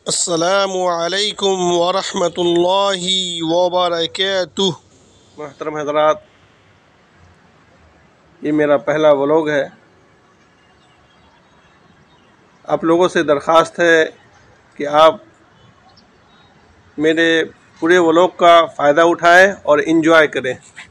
السلام علیکم ورحمۃ اللہ وبرکاتہ۔ محترم حضرات، یہ میرا پہلا ولاگ ہے۔ آپ لوگوں سے درخواست ہے کہ آپ میرے پورے ولاگ کا فائدہ اٹھائیں اور انجوائے کریں۔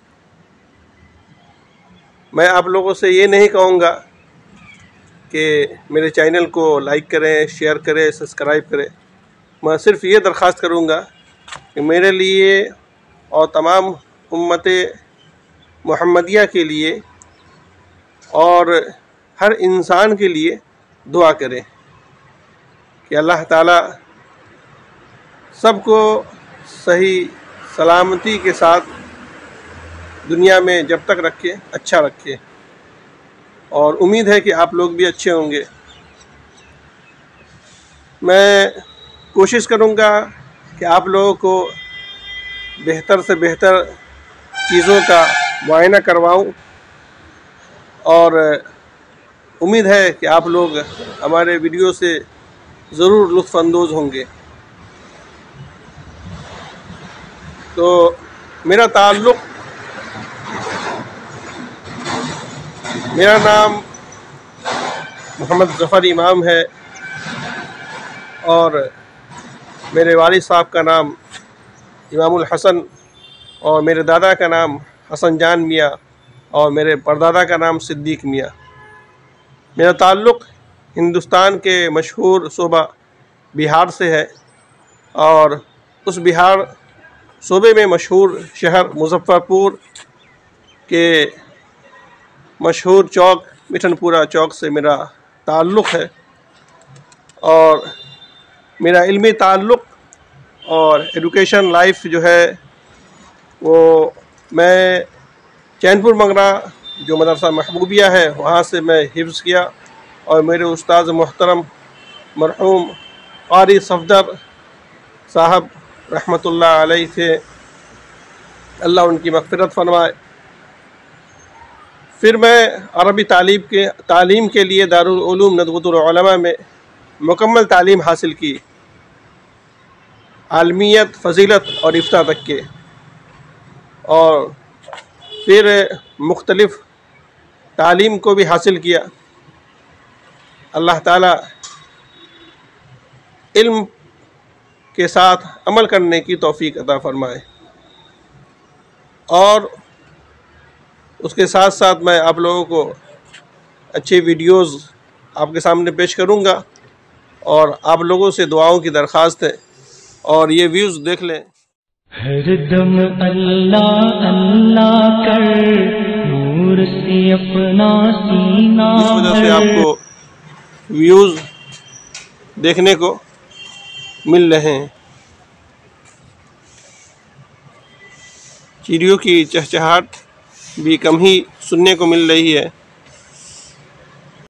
میں آپ لوگوں سے یہ نہیں کہوں گا کہ میرے چینل کو لائک کریں، شیئر کریں، سبسکرائب کریں۔ میں صرف یہ درخواست کروں گا کہ میرے لیے اور تمام امت محمدیہ کے لیے اور ہر انسان کے لیے دعا کریں کہ اللہ تعالیٰ سب کو صحیح سلامتی کے ساتھ دنیا میں جب تک رکھے، اچھا رکھے، اور امید ہے کہ آپ لوگ بھی اچھے ہوں گے۔ میں کوشش کروں گا کہ آپ لوگوں کو بہتر سے بہتر چیزوں کا معائنہ کرواؤں، اور امید ہے کہ آپ لوگ ہمارے ویڈیو سے ضرور لطف اندوز ہوں گے۔ تو میرا نام محمد ظفر امام ہے، اور میرے والد صاحب کا نام امام الحسن، اور میرے دادا کا نام حسن جان میاں، اور میرے پردادا کا نام صدیق میاں۔ میرا تعلق ہندوستان کے مشہور صوبہ بہار سے ہے، اور اس بہار صوبے میں مشہور شہر مظفر پور کے مشہور چوک مٹھن پورہ چوک سے میرا تعلق ہے، اور میرا علمی تعلق اور ایڈوکیشن لائف جو ہے وہ میں چین پور منگرا جو مدرسہ محبوبیہ ہے وہاں سے میں حفظ کیا، اور میرے استاد محترم مرحوم قاری صفدر صاحب رحمۃ اللہ علیہ تھے، اللہ ان کی مغفرت فرمائے۔ پھر میں عربی تعلیم کے لیے دارالعلوم ندوۃ العلماء میں مکمل تعلیم حاصل کی، عالمیت، فضیلت اور افتاء تک کے، اور پھر مختلف تعلیم کو بھی حاصل کیا۔ اللہ تعالیٰ علم کے ساتھ عمل کرنے کی توفیق عطا فرمائے، اور اس کے ساتھ ساتھ میں آپ لوگوں کو اچھے ویڈیوز آپ کے سامنے پیش کروں گا، اور آپ لوگوں سے دعاؤں کی درخواست ہے، اور یہ ویوز دیکھ لیں۔ ہر دم اللہ اللہ کر، نور سے اپنا سینہ اس وجہ سے آپ کو ویوز دیکھنے کو مل رہے ہیں۔ چڑیوں کی چہچہاہٹ بھی کم ہی سننے کو مل رہی ہے۔